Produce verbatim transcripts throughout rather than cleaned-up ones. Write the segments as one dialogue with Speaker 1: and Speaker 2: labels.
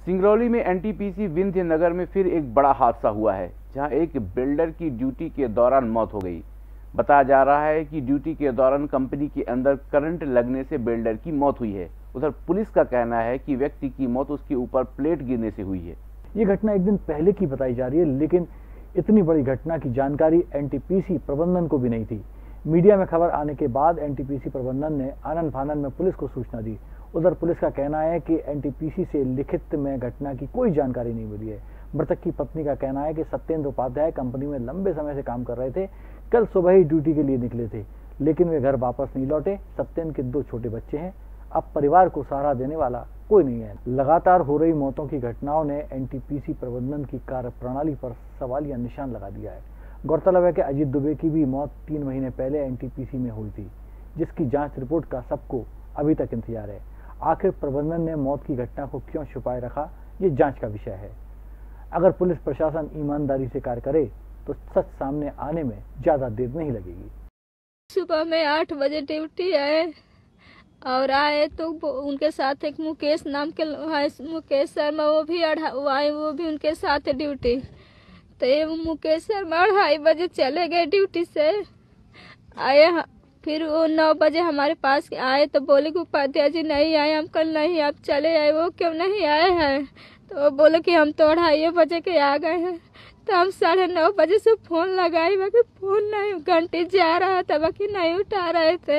Speaker 1: सिंगरौली में एनटीपीसी विंध्य नगर में फिर एक बड़ा हादसा हुआ है, जहां एक बिल्डर की ड्यूटी के दौरान मौत हो गई। बताया जा रहा है कि ड्यूटी के दौरान कंपनी के अंदर करंट लगने से बिल्डर की मौत हुई है। उधर पुलिस का कहना है कि व्यक्ति की मौत उसके ऊपर प्लेट गिरने से हुई है।
Speaker 2: ये घटना एक दिन पहले की बताई जा रही है, लेकिन इतनी बड़ी घटना की जानकारी एनटीपीसी प्रबंधन को भी नहीं थी। मीडिया में खबर आने के बाद एनटीपीसी प्रबंधन ने आनन फानन में पुलिस को सूचना दी। उधर पुलिस का कहना है कि एनटीपीसी से लिखित में घटना की कोई जानकारी नहीं मिली है। मृतक की पत्नी का कहना है कि सत्येंद्र उपाध्याय कंपनी में लंबे समय से काम कर रहे थे। कल सुबह ही ड्यूटी के लिए निकले थे, लेकिन वे घर वापस नहीं लौटे। सत्येंद्र के दो छोटे बच्चे हैं। अब परिवार को सहारा देने वाला कोई नहीं है। लगातार हो रही मौतों की घटनाओं ने एनटीपीसी प्रबंधन की कार्यप्रणाली पर सवालिया निशान लगा दिया है। गौरतलब है कि अजीत दुबे की भी मौत तीन महीने पहले एनटीपीसी में हुई थी, जिसकी जांच रिपोर्ट का सबको अभी तक इंतजार है। आखिर प्रबंधन ने मौत की घटना को क्यों छुपाए रखा, ये जांच का विषय है। अगर पुलिस प्रशासन ईमानदारी से कार्य करे तो सच सामने आने में ज्यादा देर नहीं लगेगी।
Speaker 3: सुबह में आठ बजे ड्यूटी आए और आए तो उनके साथ एक मुकेश नाम के मुकेश शर्मा, वो भी आए, वो भी उनके साथ ड्यूटी। तो ये मुकेश शर्मा अढ़ाई बजे चले गए ड्यूटी से। आए फिर वो नौ बजे हमारे पास आए तो बोले कि उपाध्याय जी नहीं आए, हम कल नहीं आप चले आए। वो क्यों नहीं आए हैं? तो वो बोले कि हम तो अढ़ाई बजे के आ गए हैं। तो हम साढ़े नौ बजे से फोन लगाए, बाकी फोन नहीं, घंटे जा रहा था, बाकी नहीं उठा रहे थे।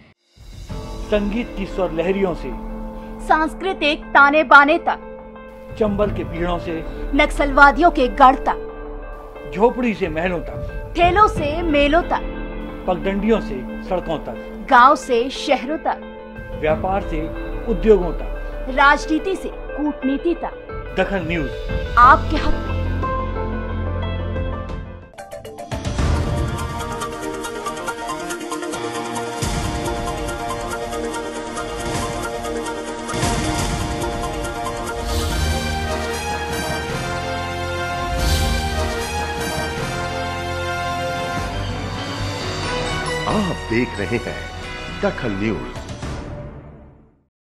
Speaker 4: संगीत की स्वर लहरियों से
Speaker 5: सांस्कृतिक ताने बाने तक,
Speaker 4: चंबल के पीड़ों से
Speaker 5: नक्सलवादियों के गढ़ तक,
Speaker 4: झोपड़ी से महलों तक,
Speaker 5: ठेलों से मेलों तक,
Speaker 4: पगडंडियों से सड़कों तक,
Speaker 5: गांव से शहरों तक,
Speaker 4: व्यापार से उद्योगों तक,
Speaker 5: राजनीति से कूटनीति तक,
Speaker 4: दखन न्यूज
Speaker 5: आपके हक में।
Speaker 6: आप देख रहे हैं दखन न्यूज।